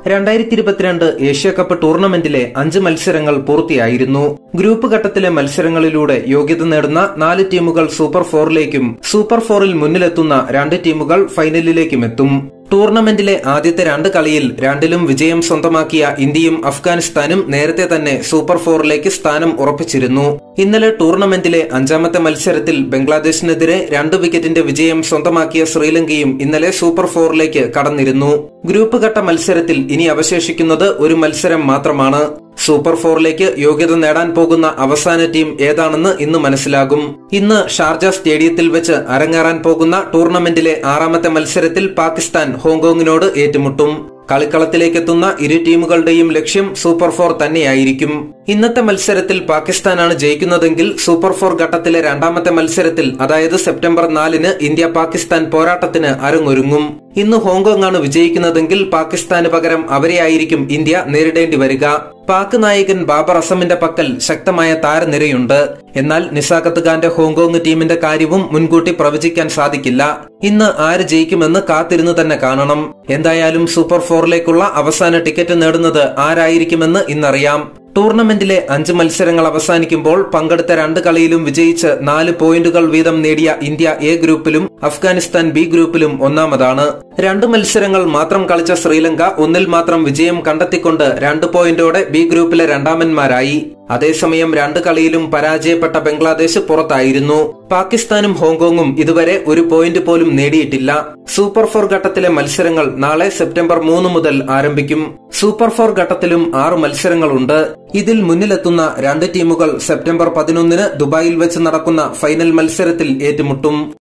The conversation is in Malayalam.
2022 ഏഷ്യാകപ്പ് ടൂർണമെന്റിലെ 5 മത്സരങ്ങൾ പൂർത്തിയായിരുന്നു. ഗ്രൂപ്പ് ഘട്ടത്തിലെ മത്സരങ്ങളിലൂടെ യോഗ്യത നേടുന്ന 4 ടീമുകൾ സൂപ്പർ ഫോറിലേക്കും സൂപ്പർ ഫോറിൽ മുന്നിലെത്തുന്ന 2 ടീമുകൾ ഫൈനലിലേക്കുമെത്തും. ടൂർണമെന്റിലെ ആദ്യത്തെ 2 കളിയിൽ 2ലും വിജയം സ്വന്തമാക്കിയ ഇന്ത്യയും അഫ്ഗാനിസ്ഥാനും നേരത്തെ തന്നെ സൂപ്പർ ഫോറിലേക്ക് സ്ഥാനം ഉറപ്പിച്ചിരുന്നു. ഇന്നലെ ടൂർണമെന്റിലെ 5ാമത്തെ മത്സരത്തിൽ ബംഗ്ലാദേശിനെതിരെ 2 വിക്കറ്റിന്റെ വിജയം സ്വന്തമാക്കിയ ശ്രീലങ്കയും ഇന്നലെ സൂപ്പർ ഫോറിലേക്ക് കടന്നിരുന്നു. ഗ്രൂപ്പ് ഘട്ട മത്സരത്തിൽ ഇനി അവശേഷിക്കുന്നത് ഒരു മത്സരം മാത്രമാണ്. സൂപ്പർ ഫോറിലേക്ക് യോഗ്യത നേടാൻ പോകുന്ന അവസാന ടീം ഏതാണെന്ന് ഇന്ന് മനസ്സിലാകും. ഇന്ന് ഷാർജ സ്റ്റേഡിയത്തിൽ വെച്ച് അരങ്ങേറാൻ പോകുന്ന ടൂർണമെന്റിലെ 6ാമത്തെ മത്സരത്തിൽ പാകിസ്ഥാൻ ഹോങ്കോങ്ങിനോട് ഏറ്റുമുട്ടും. കളിക്കളത്തിലേക്കെത്തുന്ന ഇരു ടീമുകളുടെയും ലക്ഷ്യം സൂപ്പർ ഫോർ തന്നെയായിരിക്കും. ഇന്നത്തെ മത്സരത്തിൽ പാകിസ്ഥാനാണ് ജയിക്കുന്നതെങ്കിൽ സൂപ്പർ ഫോർ ഘട്ടത്തിലെ 2ാമത്തെ മത്സരത്തിൽ, അതായത് സെപ്റ്റംബർ 4-ന് ഇന്ത്യ പാകിസ്ഥാൻ പോരാട്ടത്തിന് അരങ്ങൊരുങ്ങും. ഇന്ന് ഹോങ്കോങ് ആണ് വിജയിക്കുന്നതെങ്കിൽ പാകിസ്ഥാന് പകരം അവരെയായിരിക്കും ഇന്ത്യ നേരിടേണ്ടി വരിക. പാക് നായകൻ ബാബർ അസമിന്റെ പക്കൽ ശക്തമായ താരനിരയുണ്ട്. എന്നാൽ നിസാഖത്ത് ഖാന്റെ ഹോങ്കോങ് ടീമിന്റെ കാര്യവും മുൻകൂട്ടി പ്രവചിക്കാൻ സാധിക്കില്ല. ഇന്ന് ആര് ജയിക്കുമെന്ന് കാത്തിരുന്ന് തന്നെ കാണണം. എന്തായാലും സൂപ്പർ ഫോറിലേക്കുള്ള അവസാന ടിക്കറ്റ് നേടുന്നത് ആരായിരിക്കുമെന്ന് ഇന്നറിയാം. ടൂർണമെന്റിലെ 5 മത്സരങ്ങൾ അവസാനിക്കുമ്പോൾ പങ്കെടുത്ത 2 കളിയിലും വിജയിച്ച് 4 പോയിന്റുകൾ വീതം നേടിയ ഇന്ത്യ എ ഗ്രൂപ്പിലും അഫ്ഗാനിസ്ഥാൻ ബി ഗ്രൂപ്പിലും ഒന്നാമതാണ്. 2 മത്സരങ്ങൾ മാത്രം കളിച്ച ശ്രീലങ്ക 1-ൽ മാത്രം വിജയം കണ്ടെത്തിക്കൊണ്ട് 2 പോയിന്റോടെ ബി ഗ്രൂപ്പിലെ രണ്ടാമന്മാരായി. അതേസമയം 2 കളിയിലും പരാജയപ്പെട്ട ബംഗ്ലാദേശ് പുറത്തായിരുന്നു. പാകിസ്ഥാനും ഹോങ്കോങ്ങും ഇതുവരെ 1 പോയിന്റ് പോലും നേടിയിട്ടില്ല. സൂപ്പർ ഫോർ ഘട്ടത്തിലെ മത്സരങ്ങൾ നാളെ സെപ്റ്റംബർ 3 മുതൽ ആരംഭിക്കും. സൂപ്പർ ഫോർ ഘട്ടത്തിലും 6 മത്സരങ്ങളുണ്ട്. ഇതിൽ മുന്നിലെത്തുന്ന 2 ടീമുകൾ സെപ്റ്റംബർ 11-ന് ദുബായിൽ വെച്ച് നടക്കുന്ന ഫൈനൽ മത്സരത്തിൽ ഏറ്റുമുട്ടും.